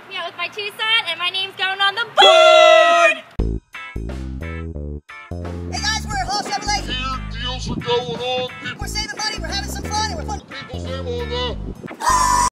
hook me up with my Tucson, and my name's going on the board! Hey guys, we're at HALL Chevy. Here, deals are going on. We're saving money, we're having some fun, and we're putting People's name on the...